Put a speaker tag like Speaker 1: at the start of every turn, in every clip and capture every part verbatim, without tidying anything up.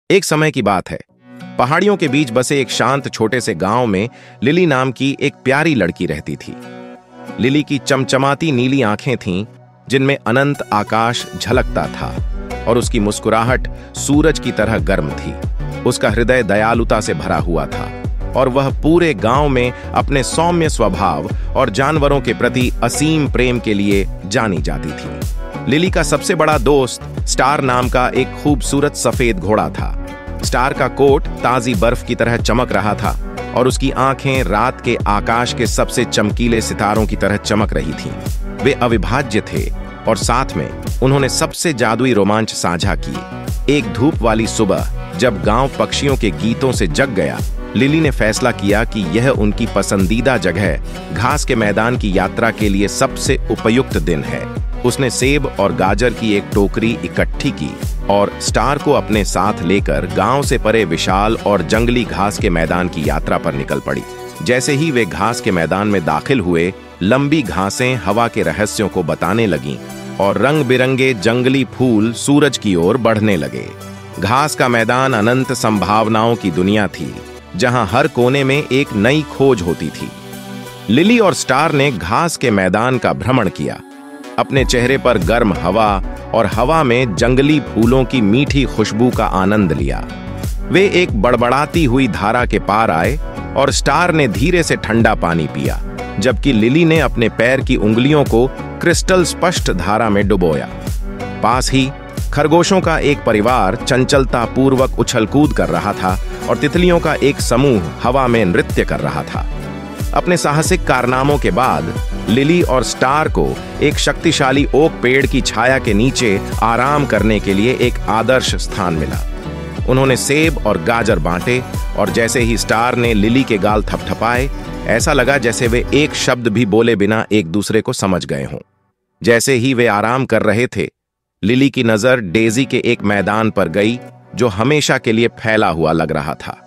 Speaker 1: एक समय की बात है। पहाड़ियों के बीच बसे एक शांत छोटे से गांव में लिली नाम की एक प्यारी लड़की रहती थी। लिली की चमचमाती नीली आंखें थीं, जिनमें अनंत आकाश झलकता था, और उसकी मुस्कुराहट सूरज की तरह गर्म थी। उसका हृदय दयालुता से भरा हुआ था, और वह पूरे गांव में अपने सौम्य स्वभाव और जानवरों के प्रति असीम प्रेम के लिए जानी जाती थी। लिली का सबसे बड़ा दोस्त स्टार नाम का एक खूबसूरत सफेद घोड़ा था। स्टार का कोट ताजी बर्फ की तरह चमक रहा था, और उसकी आंखें रात के आकाश के सबसे चमकीले सितारों की तरह चमक रही थीं। वे अविभाज्य थे, और साथ में उन्होंने सबसे जादुई रोमांच साझा किए। एक धूप वाली सुबह जब गांव पक्षियों के गीतों से जग गया, लिली ने फैसला किया कि यह उनकी पसंदीदा जगह घास के मैदान की यात्रा के लिए सबसे उपयुक्त दिन है। उसने सेब और गाजर की एक टोकरी इकट्ठी की और स्टार को अपने साथ लेकर गांव से परे विशाल और जंगली घास के मैदान की यात्रा पर निकल पड़ी। जैसे ही वे घास के मैदान में दाखिल हुए, लंबी घासें हवा के रहस्यों को बताने लगीं, और रंग बिरंगे जंगली फूल सूरज की ओर बढ़ने लगे। घास का मैदान अनंत संभावनाओं की दुनिया थी, जहां हर कोने में एक नई खोज होती थी। लिली और स्टार ने घास के मैदान का भ्रमण किया, अपने चेहरे पर गर्म हवा और हवा में जंगली फूलों की मीठी खुशबू का आनंद लिया। वे एक बड़बड़ाती हुई धारा के पार आए, और स्टार ने धीरे से ठंडा पानी पिया, जबकि लिली ने अपने पैर की उंगलियों को क्रिस्टल स्पष्ट धारा में डुबोया। पास ही खरगोशों का एक परिवार चंचलता पूर्वक उछल कूद कर रहा था, और तितलियों का एक समूह हवा में नृत्य कर रहा था। अपने साहसिक कारनामों के बाद लिली और स्टार को एक शक्तिशाली ओक पेड़ की छाया के नीचे आराम करने के लिए एक आदर्श स्थान मिला। उन्होंने सेब और गाजर बांटे, और जैसे ही स्टार ने लिली के गाल थपथपाए, ऐसा लगा जैसे वे एक शब्द भी बोले बिना एक दूसरे को समझ गए हों। जैसे ही वे आराम कर रहे थे, लिली की नजर डेजी के एक मैदान पर गई, जो हमेशा के लिए फैला हुआ लग रहा था।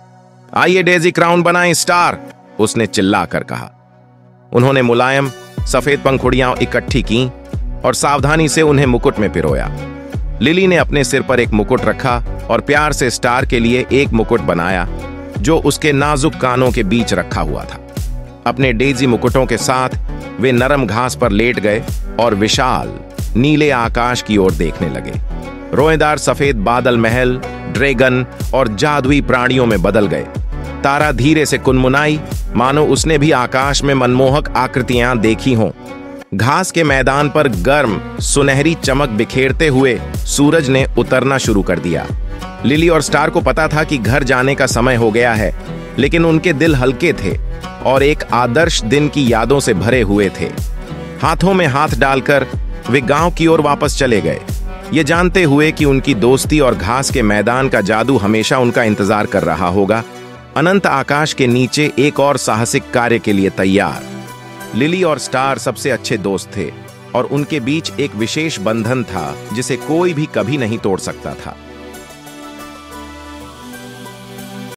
Speaker 1: आइए डेजी क्राउन बनाएं स्टार, उसने चिल्लाकर कहा। उन्होंने मुलायम सफेद पंखुड़ियां इकट्ठी की और सावधानी से उन्हें मुकुट में पिरोया। लिली ने अपने सिर पर एक मुकुट रखा और प्यार से स्टार के लिए एक मुकुट बनाया, जो उसके नाजुक कानों के बीच रखा हुआ था। अपने डेजी मुकुटों के साथ वे नरम घास पर लेट गए और विशाल नीले आकाश की ओर देखने लगे। रोएदार सफेद बादल महल, ड्रैगन और जादुई प्राणियों में बदल गए। तारा धीरे से कुनमुनाई, मानो उसने भी आकाश में मनमोहक आकृतियां देखी हों। घास के मैदान पर गर्म सुनहरी चमक बिखेरते हुए सूरज ने उतरना शुरू कर दिया। लिली और स्टार को पता था कि घर जाने का समय हो गया है, लेकिन उनके दिल हल्के थे और एक आदर्श दिन की यादों से भरे हुए थे। हाथों में हाथ डालकर वे गांव की ओर वापस चले गए, ये जानते हुए कि उनकी दोस्ती और घास के मैदान का जादू हमेशा उनका इंतजार कर रहा होगा। अनंत आकाश के नीचे एक और साहसिक कार्य के लिए तैयार। लिली और स्टार सबसे अच्छे दोस्त थे, और उनके बीच एक विशेष बंधन था जिसे कोई भी कभी नहीं तोड़ सकता था।